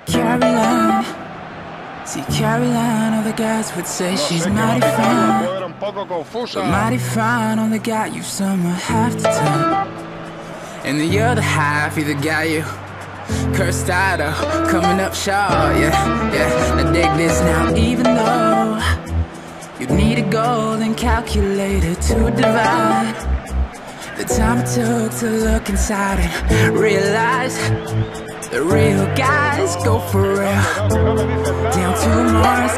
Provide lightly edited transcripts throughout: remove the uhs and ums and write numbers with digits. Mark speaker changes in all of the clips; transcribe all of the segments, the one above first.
Speaker 1: Caroline, see Caroline, all the guys would say she's mighty fine. But mighty fine only got you somewhere half the time. And the other half either got you cursed out or coming up short, yeah. Now dig this now, even though you'd need a golden calculator to divide the time it took to look inside and realize the real guys go for real, down to Mars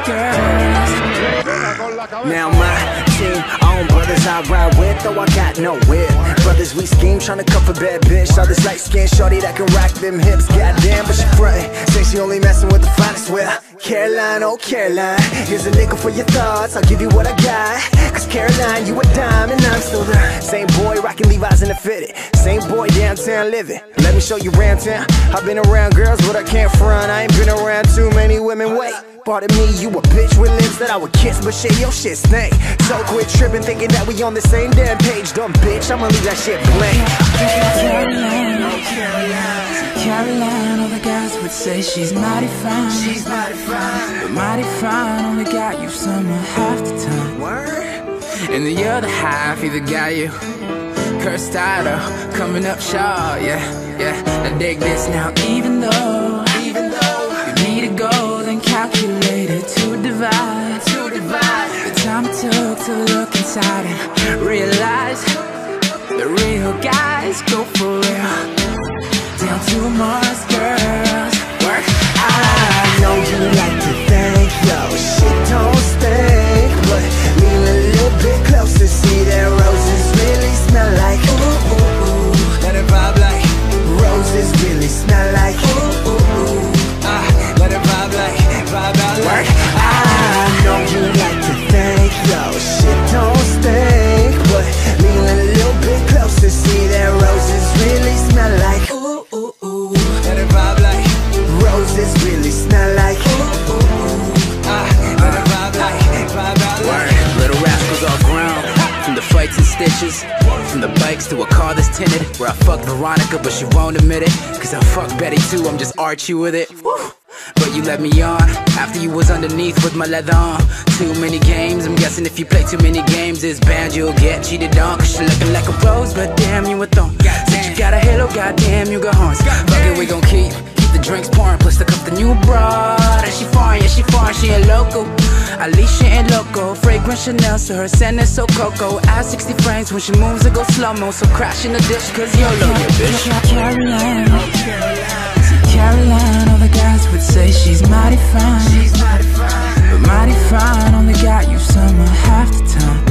Speaker 1: girls.
Speaker 2: Now my team, own brothers I ride with, though I got no whip. Brothers we scheme, tryna cuff a bad bitch. All this light skin shorty that can rock them hips. Goddamn, but she frontin', say she only messing with the finest. Well, Caroline, oh Caroline, here's a nickel for your thoughts, I'll give you what I got. Cause Caroline, you a dime and I'm still the same boy rocking Levi's in the fitted, same boy downtown living. Let me show you around town. I've been around girls, but I can't front. I ain't been around too many women. Wait, pardon me, you a bitch with lips that I would kiss, but shit, your shit stink. So quit tripping, thinking that we on the same damn page. Dumb bitch, I'ma leave that shit blank.
Speaker 1: Caroline, oh Caroline, see Caroline, all the guys would say she's mighty fine.
Speaker 2: She's mighty fine,
Speaker 1: but mighty fine only got you somewhere half the time.
Speaker 2: word.
Speaker 1: And the other half either got you cursed out or coming up short, yeah. Now dig this now, even though you need a golden calculator to divide the time it took to look inside and realize the real guys go for real, down to Mars girls. Work.
Speaker 2: I know you like to think your shit don't stink, but lean a little bit closer, see that roses really smell like ooh, ooh, ooh. Let it vibe like roses really smell like ooh, ooh, ooh. Let it vibe out like I know you like to think your shit don't stink, but lean a little bit closer, see that roses really smell like ooh, ooh, ooh. Let it vibe like roses really smell like ooh, ooh, ooh. Let it vibe out like
Speaker 1: Little rascals all grown, from the fights and stitches, from the bikes to a car that's tinted, where I fucked Veronica but she won't admit it, cause I fucked Betty too, I'm just Archie with it. Woo. But you let me on, after you was underneath with my leather on. Too many games, I'm guessing if you play too many games, this band you'll get cheated on. Cause you're looking like a rose, but damn you a thorn. Since you got a halo, goddamn you got horns. Fuck it, we gon' keep the drinks pouring, plus the cup the new broad. And she foreign, yeah she foreign, she ain't local. Alicia ain't loco, fragrant Chanel, so her scent is so cocoa. Add 60 frames when she moves it go slow-mo, so crash in the dish cause YOLO, yeah bitch. Caroline, see Caroline, all the guys would say she's mighty fine. But mighty fine only got you somewhere half the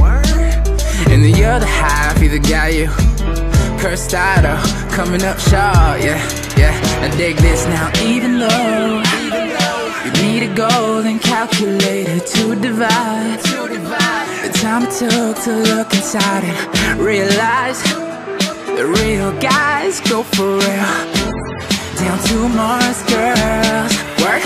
Speaker 1: time. And the other half either got you cursed out or coming up short, yeah. Now dig this now, even though you need a golden calculator to divide the time it took to look inside and realize the real guys go for real, down to Mars girls. Work.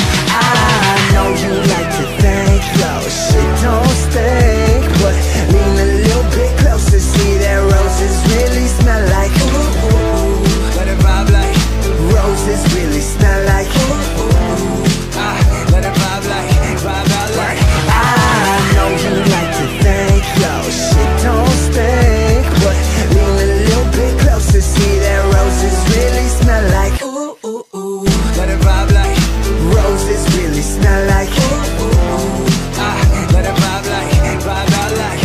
Speaker 2: I know you like to think your shit don't stink, but lean a little bit closer, see that roses really smell like ooh, ooh, ooh. Let it vibe like roses really smell like ooh, ooh, ooh. Let it vibe out like I know you like to think your shit don't stink, but lean a little bit closer, see that roses really smell like ooh, ooh, ooh. Let it vibe like roses really smell like ooh, ooh, ooh. Let it vibe out like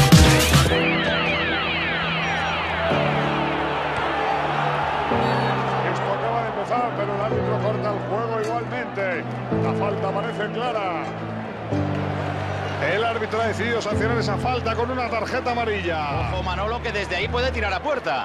Speaker 3: Esto acaba de empezar, pero el árbitro corta el juego igualmente. La falta parece clara. El árbitro ha decidido sancionar esa falta con una tarjeta amarilla.
Speaker 4: Ojo Manolo, que desde ahí puede tirar a puerta.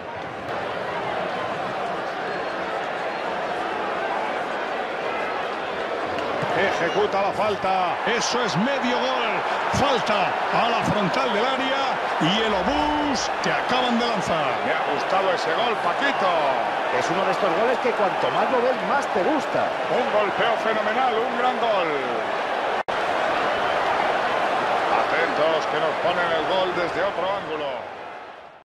Speaker 3: Ejecuta la falta. Eso es medio gol. Falta a la frontal del área y el obús que acaban de lanzar. Me ha gustado ese gol, Paquito.
Speaker 5: Es uno de estos goles que cuanto más lo ves, más te gusta.
Speaker 3: Un golpeo fenomenal, un gran gol. Atentos que nos ponen el gol desde otro ángulo.